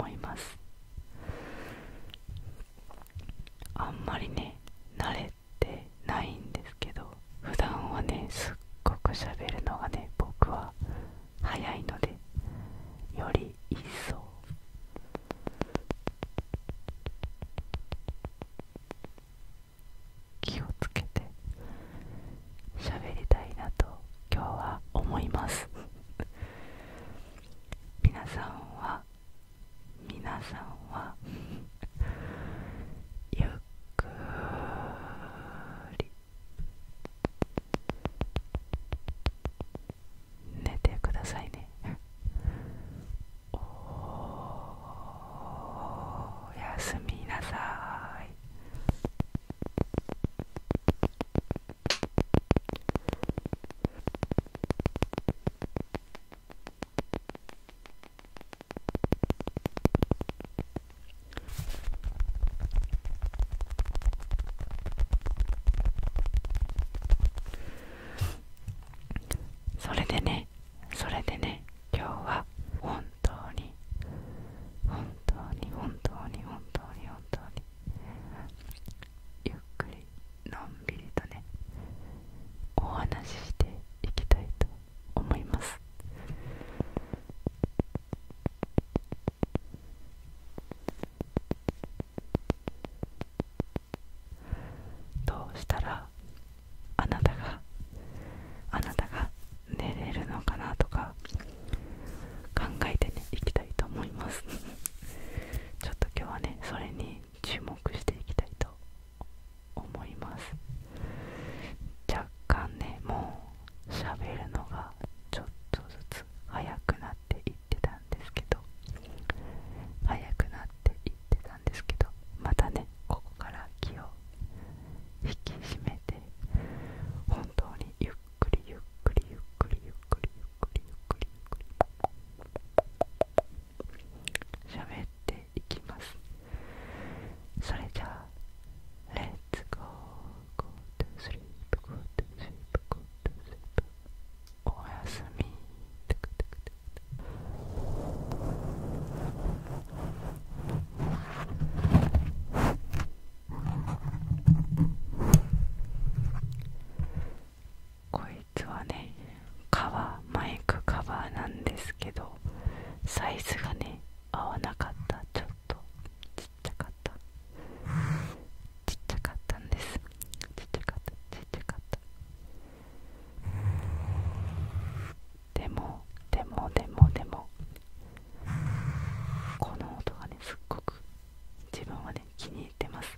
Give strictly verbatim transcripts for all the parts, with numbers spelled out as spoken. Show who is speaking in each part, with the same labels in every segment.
Speaker 1: 思います。あんまりね慣れてないんですけど、普段はねすっごく喋るのがね僕は早いので、より一層気をつけて喋りたいなと今日は思います皆さんは皆さんはゆっくり寝てくださいね。おやすみなさい。それでねそれでね今日は本当に本当に本当に本当に本当にゆっくりのんびりとねお話ししていきたいと思います。どうしたらあなたがあなたが寝れるのかなとか考えてねいきたいと思いますちょっと今日はねそれに注目していきたいと思います。若干ねもう喋るのがちょっとずつ早くなっていってたんですけど早くなっていってたんですけどまたねここから気を引き締めて本当にゆっくりゆっくりゆっくりゆっくりゆっくりゆっくりゆっくり喋っていきます。それじゃあ Let's go go to sleep go to sleep go to sleep おやすみ。こいつはねカバーマイクカバーなんですけどサイズがね合わなかった。ちょっとちっちゃかったちっちゃかったんですちっちゃかったちっちゃかったでもでもでもでもこの音がねすっごく自分はね気に入ってます。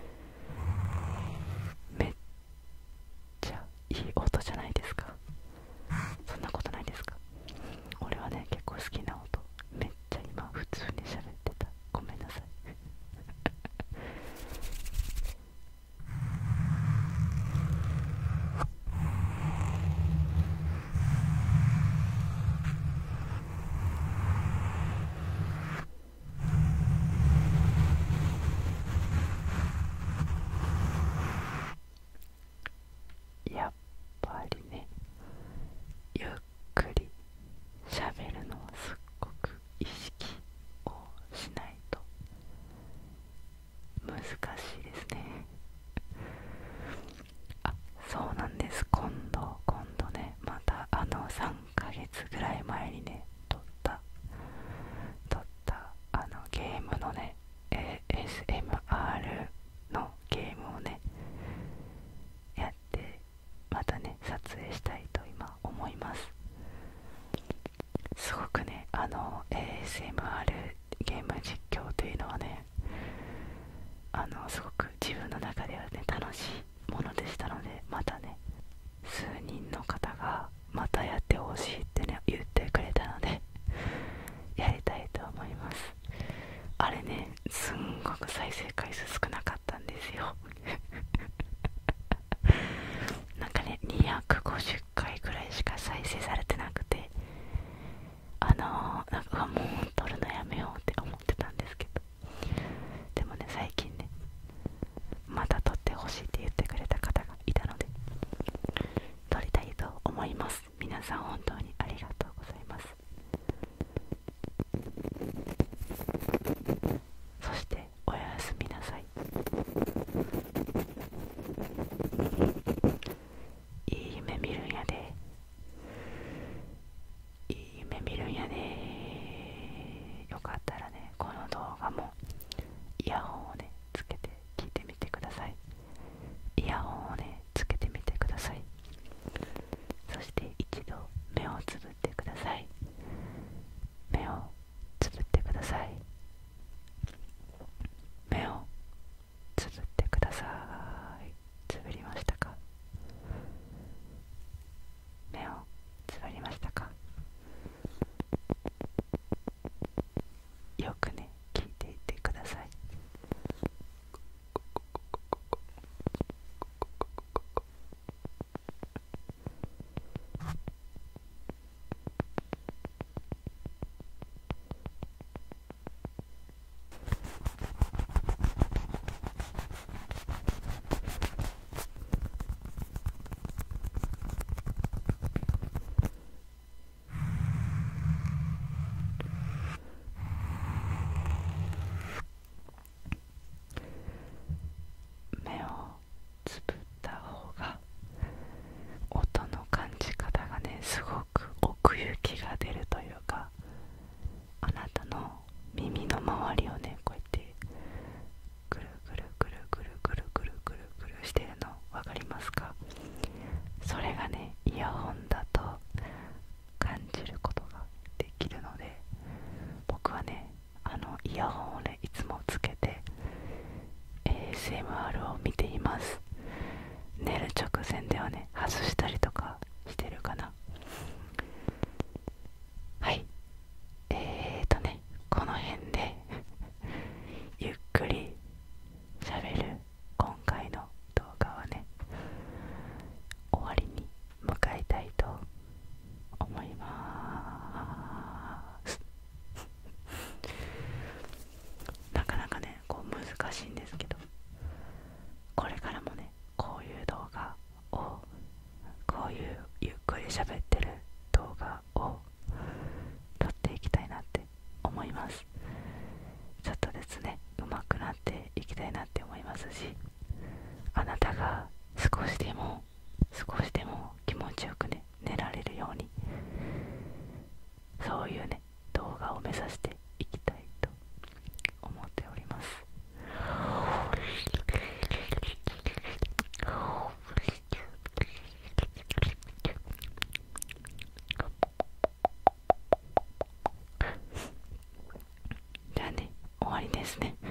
Speaker 1: めっちゃいい音じゃないですか。そんなことないですか。俺はね結構好きな音めっちゃ今普通に喋ってた。ごめんなさいやっぱりねゆっくり喋るのはすっごく意識をしないと難しいですね。あ、そうなんです。今度今度ねまたあのさんかげつぐらい前にね撮った撮ったあのゲームのね エーエスエムアール のゲームをねやってまたね撮影したいと今思います。すごくねあの エーエスエムアール ゲーム実況というのはねあのすごく自分の中ではね楽しいものでしたので、またね数人の方がまたやってほしいってね言ってくれたのでやりたいと思います。あれねすんごく再生回数少なかったんですよなんかねにひゃくごじゅっかいぐらいしか再生されてなくて、あのー、なんかもう撮るのやめようって思ってたんですけど、でもね最近ねまた撮ってほしいって言ってくれた方がいたので撮りたいと思います。皆さん本当にありがとうございます。 よかったらね、この動画もイヤホンをねつけて聞いてみてください。イヤホンをねつけてみてください。そして一度目をつぶってください。目をつぶってください。目をつぶってください。つぶりましたか？目をつぶりましたか？よくね聞いていてください。目をつぶった方が音の感じ方がねすごく奥行きが出るというか、あなたの耳の周りをねこうやってぐるぐるぐるぐるぐるぐるぐるぐるしてるの分かりますか？それがねイヤホンだと感じることができるので、僕はねあのイヤホンをねいつもつけて エーエスエムアール を見ています。寝る直前ではね外したりとかしてるかな。はいえーとねこの辺でゆっくり喋る今回の動画はね終わりに向かいたいと思いますなかなかねこう難しいんですけど、これからもねこういう動画をこういうゆっくり喋ってる動画を撮っていきたいなって思います。ちょっとですね上手くなっていきたいなって思いますし、あなたが少しでも少しでも気持ちよくね寝られるように、そういうね動画を目指していきたいと思っております。じゃあね終わりですね。